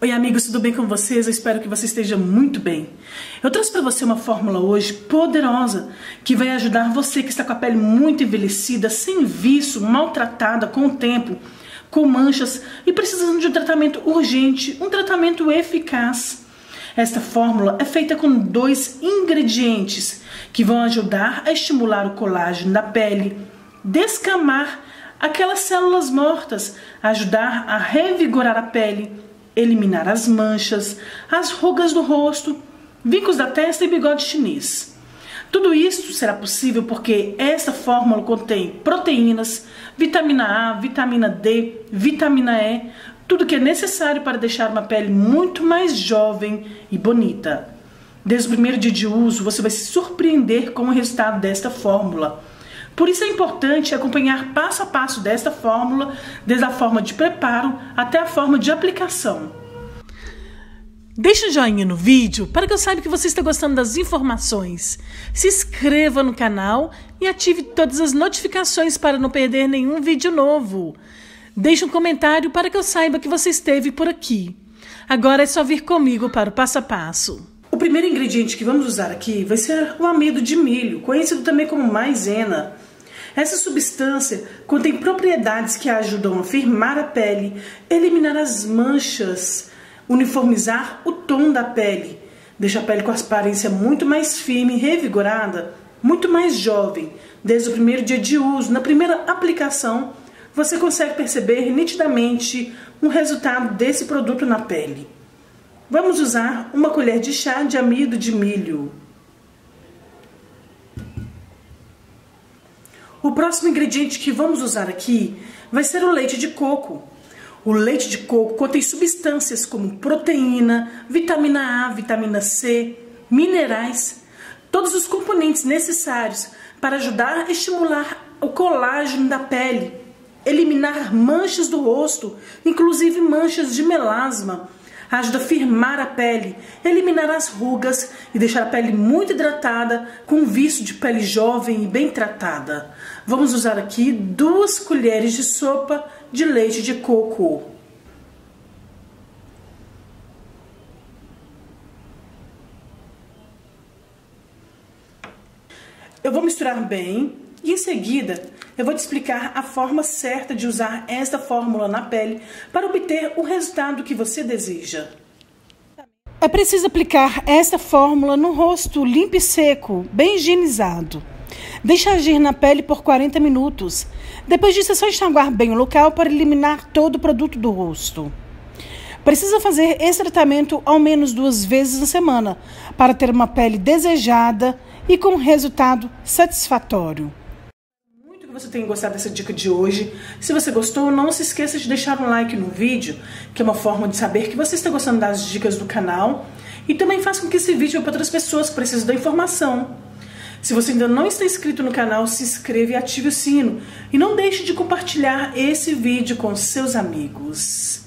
Oi amigos, tudo bem com vocês? Eu espero que você esteja muito bem. Eu trouxe para você uma fórmula hoje poderosa que vai ajudar você que está com a pele muito envelhecida, sem viço, maltratada com o tempo, com manchas e precisando de um tratamento urgente, um tratamento eficaz. Esta fórmula é feita com 2 ingredientes que vão ajudar a estimular o colágeno da pele, descamar aquelas células mortas, ajudar a revigorar a pele, eliminar as manchas, as rugas do rosto, vincos da testa e bigode chinês. Tudo isso será possível porque esta fórmula contém proteínas, vitamina A, vitamina D, vitamina E, tudo que é necessário para deixar uma pele muito mais jovem e bonita. Desde o primeiro dia de uso, você vai se surpreender com o resultado desta fórmula. Por isso é importante acompanhar passo a passo desta fórmula, desde a forma de preparo até a forma de aplicação. Deixe um joinha no vídeo para que eu saiba que você está gostando das informações. Se inscreva no canal e ative todas as notificações para não perder nenhum vídeo novo. Deixe um comentário para que eu saiba que você esteve por aqui. Agora é só vir comigo para o passo a passo. O primeiro ingrediente que vamos usar aqui vai ser o amido de milho, conhecido também como maizena. Essa substância contém propriedades que ajudam a firmar a pele, eliminar as manchas, uniformizar o tom da pele, deixa a pele com aparência muito mais firme e revigorada, muito mais jovem. Desde o primeiro dia de uso, na primeira aplicação, você consegue perceber nitidamente um resultado desse produto na pele. Vamos usar 1 colher de chá de amido de milho. O próximo ingrediente que vamos usar aqui vai ser o leite de coco. O leite de coco contém substâncias como proteína, vitamina A, vitamina C, minerais, todos os componentes necessários para ajudar a estimular o colágeno da pele, eliminar manchas do rosto, inclusive manchas de melasma. Ajuda a firmar a pele, eliminar as rugas e deixar a pele muito hidratada, com viço de pele jovem e bem tratada. Vamos usar aqui 2 colheres de sopa de leite de coco. Eu vou misturar bem e em seguida eu vou te explicar a forma certa de usar esta fórmula na pele para obter o resultado que você deseja. É preciso aplicar esta fórmula no rosto limpo e seco, bem higienizado. Deixe agir na pele por 40 minutos. Depois disso é só enxaguar bem o local para eliminar todo o produto do rosto. Precisa fazer esse tratamento ao menos 2 vezes na semana para ter uma pele desejada e com resultado satisfatório. Muito que você tenha gostado dessa dica de hoje. Se você gostou, não se esqueça de deixar um like no vídeo, que é uma forma de saber que você está gostando das dicas do canal. E também faça com que esse vídeo vá para outras pessoas que precisam da informação. Se você ainda não está inscrito no canal, se inscreva e ative o sino. E não deixe de compartilhar esse vídeo com seus amigos.